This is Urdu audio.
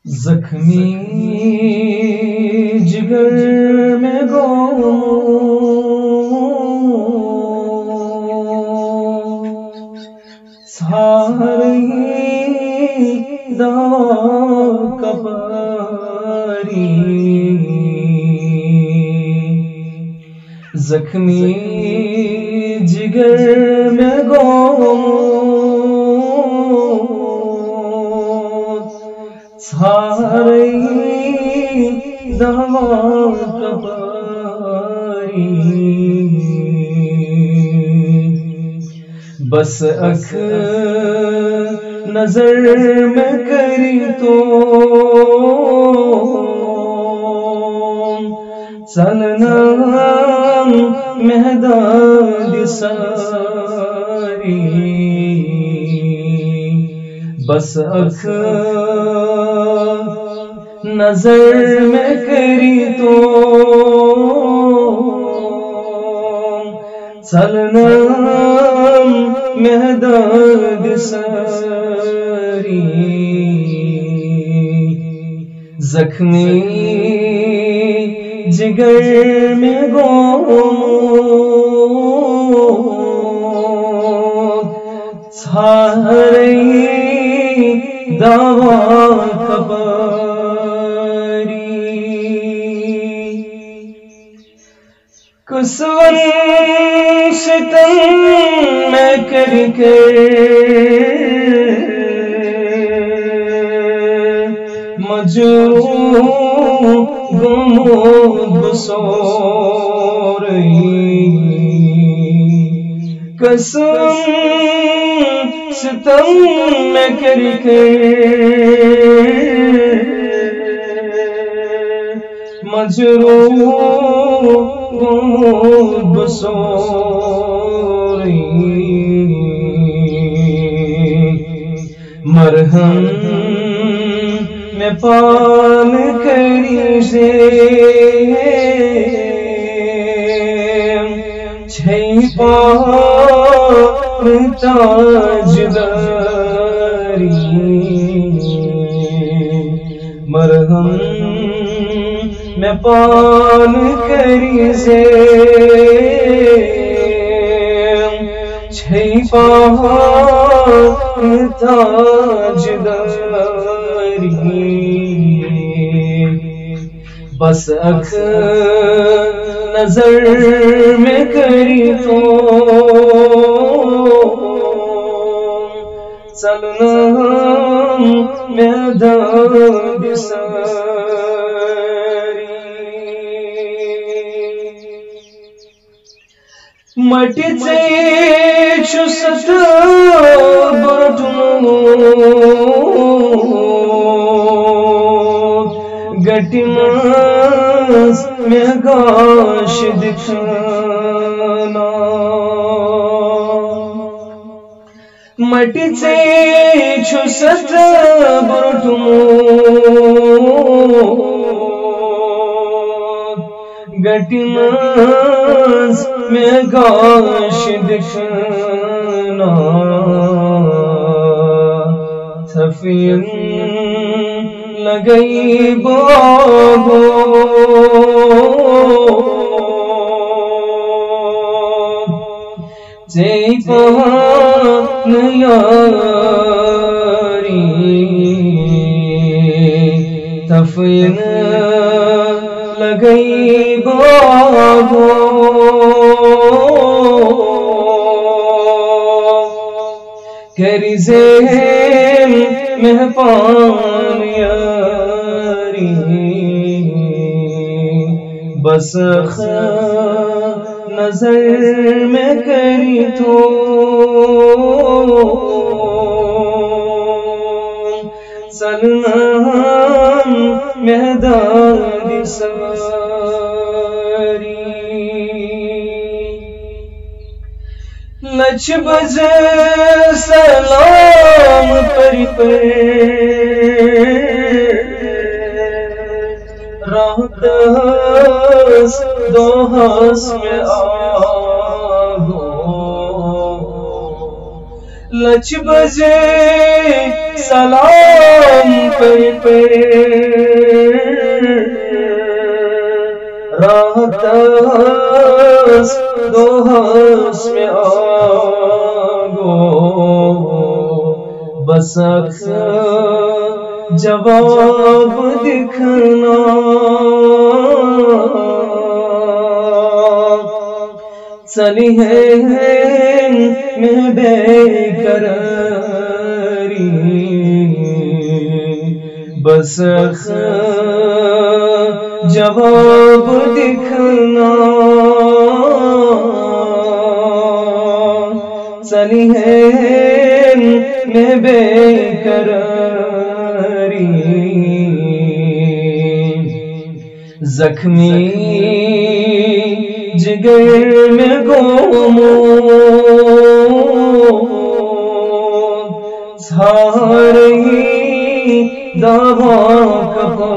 زخمی جگر میں گو ساری دوا کباری زخمی جگر میں گو ساری دوا کباری بس اکھ نظر میں کری تو چلنا مہداد ساری بس اکھ نظر میں کری تو چلنا مہداد ساری زخمی جگر میں گو ساری دوا کباری کسون ستم میں کر کے مجروح گمود سو رہی قسم ستم میں کر کے مجروح گمود سو رہی مرہم میں پان کریجے چھئی پان تاجداری مرہم میں پان کریجے چھئی پان تاجداری بس اکھ نظر میں کری تو چلنا میدان ساری مٹی چھ ست گٹی ماس میں گاش دکھانا مٹی چھ ست گٹی ماس میں گاش دکھانا سفین لگئی بابو جی پہن یاری تفین لگئی بابو کری زیم مہپان یاری بس نظر میں کری تو چلنا میدان ساری لچ بجے سلام پری پر رات دو ہاس میں آگو لچ بجے سلام پر راحت دو ہس میں آگو بس جواب دکھنا چلی ہے میں بے قراری بس جواب دکھنا چلی ہے میں بے قراری زخمی جگر میں گومو سارے دعویٰ کپا